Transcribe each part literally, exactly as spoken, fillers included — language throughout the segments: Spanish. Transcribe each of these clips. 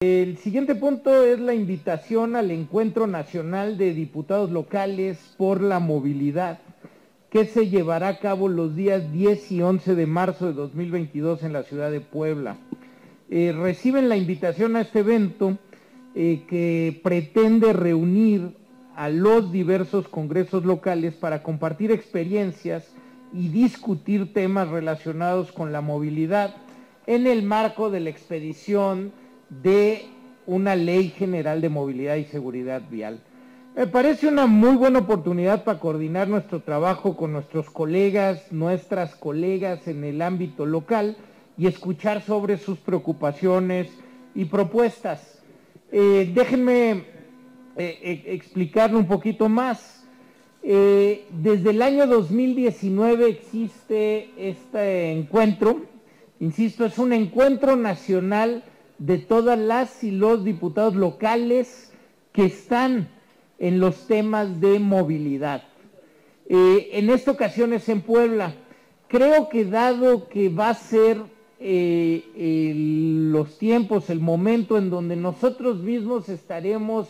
El siguiente punto es la invitación al Encuentro Nacional de Diputados Locales por la Movilidad, que se llevará a cabo los días diez y once de marzo de dos mil veintidós en la ciudad de Puebla. Eh, reciben la invitación a este evento eh, que pretende reunir a los diversos congresos locales para compartir experiencias y discutir temas relacionados con la movilidad en el marco de la expedición de una ley general de movilidad y seguridad vial. Me parece una muy buena oportunidad para coordinar nuestro trabajo con nuestros colegas, nuestras colegas en el ámbito local y escuchar sobre sus preocupaciones y propuestas. Eh, déjenme eh, eh, explicarlo un poquito más. Eh, desde el año dos mil diecinueve existe este encuentro, insisto, es un encuentro nacional de todas las y los diputados locales que están en los temas de movilidad. Eh, en esta ocasión es en Puebla. Creo que dado que va a ser eh, el, los tiempos, el momento en donde nosotros mismos estaremos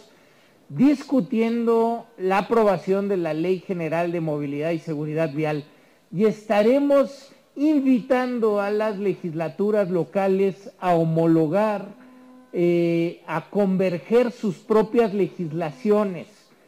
discutiendo la aprobación de la Ley General de Movilidad y Seguridad Vial y estaremos invitando a las legislaturas locales a homologar, eh, a converger sus propias legislaciones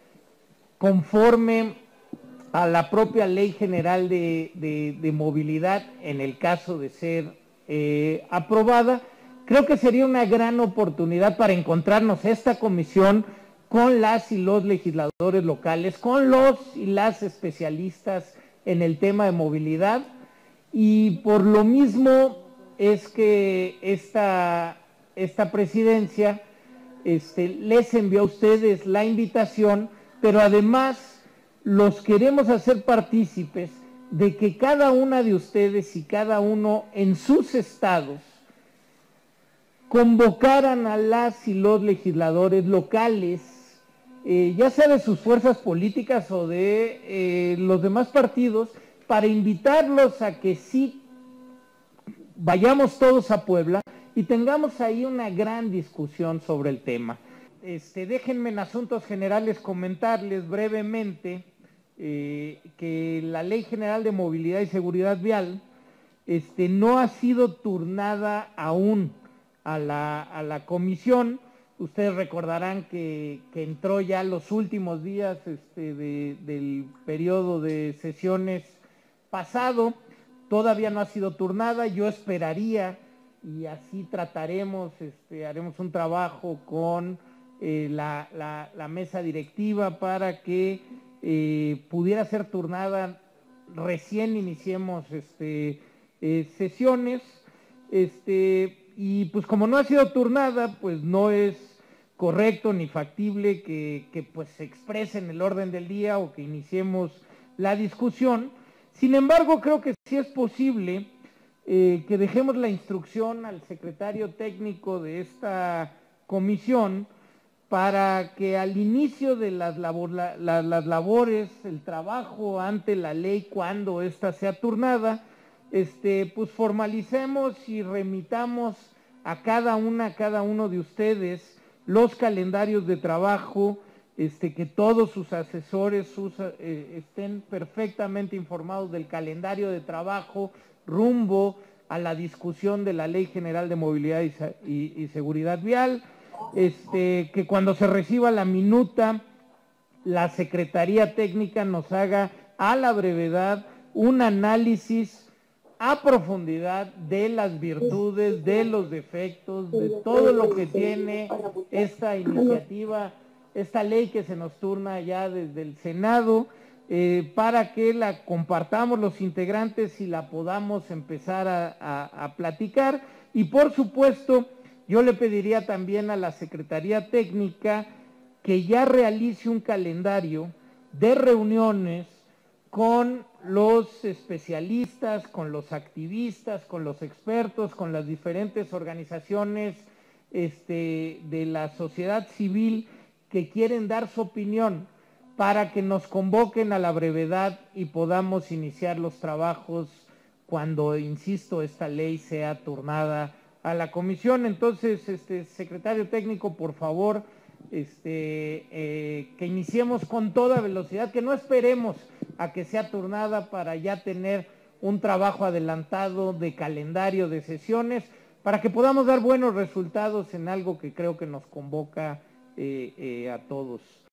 conforme a la propia Ley General de, de, de Movilidad, en el caso de ser eh, aprobada. Creo que sería una gran oportunidad para encontrarnos esta comisión con las y los legisladores locales, con los y las especialistas en el tema de movilidad. Y por lo mismo es que esta, esta presidencia este, les envió a ustedes la invitación, pero además los queremos hacer partícipes de que cada una de ustedes y cada uno en sus estados convocaran a las y los legisladores locales, eh, ya sea de sus fuerzas políticas o de eh, los demás partidos, para invitarlos a que sí vayamos todos a Puebla y tengamos ahí una gran discusión sobre el tema. Este, déjenme en asuntos generales comentarles brevemente eh, que la Ley General de Movilidad y Seguridad Vial este, no ha sido turnada aún a la, a la comisión. Ustedes recordarán que, que entró ya los últimos días este, de, del periodo de sesiones pasado, todavía no ha sido turnada. Yo esperaría, y así trataremos, este, haremos un trabajo con eh, la, la, la mesa directiva para que eh, pudiera ser turnada recién iniciemos este, eh, sesiones, este, y pues como no ha sido turnada, pues no es correcto ni factible que, que pues se exprese en el orden del día o que iniciemos la discusión. Sin embargo, creo que sí es posible eh, que dejemos la instrucción al secretario técnico de esta comisión para que al inicio de las, labor, la, la, las labores, el trabajo ante la ley, cuando ésta sea turnada, este, pues formalicemos y remitamos a cada una, a cada uno de ustedes los calendarios de trabajo, Este, que todos sus asesores sus, eh, estén perfectamente informados del calendario de trabajo rumbo a la discusión de la Ley General de Movilidad y, y, y Seguridad Vial, este, que cuando se reciba la minuta, la Secretaría Técnica nos haga a la brevedad un análisis a profundidad de las virtudes, de los defectos, de todo lo que tiene esta iniciativa, esta ley que se nos turna ya desde el Senado, eh, para que la compartamos los integrantes y la podamos empezar a, a, a platicar. Y por supuesto, yo le pediría también a la Secretaría Técnica que ya realice un calendario de reuniones con los especialistas, con los activistas, con los expertos, con las diferentes organizaciones este, de la sociedad civil que quieren dar su opinión, para que nos convoquen a la brevedad y podamos iniciar los trabajos cuando, insisto, esta ley sea turnada a la comisión. Entonces, este secretario técnico, por favor, este, eh, que iniciemos con toda velocidad, que no esperemos a que sea turnada para ya tener un trabajo adelantado de calendario de sesiones, para que podamos dar buenos resultados en algo que creo que nos convoca eh, eh, a todos.